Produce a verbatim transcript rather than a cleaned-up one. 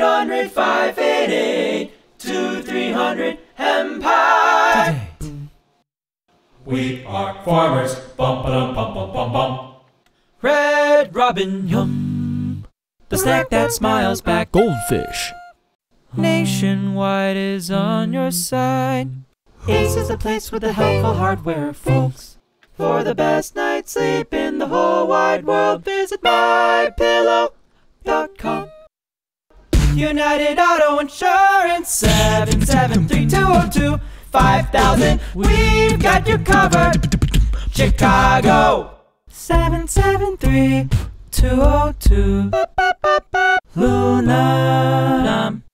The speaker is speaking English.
hundred, five eight eight, two three hundred, Empire. Today. We are farmers, bum ba dum bum bum bum bum. Red Robin, yum, the snack that smiles back. Goldfish. Nationwide is on your side. Ace is the place with the helpful hardware, folks. For the best night's sleep in the whole wide world, visit my pillow dot com. United Auto Insurance, seven seven three two zero two five thousand. We've got you covered. Chicago, seven seven three two zero two. Luna.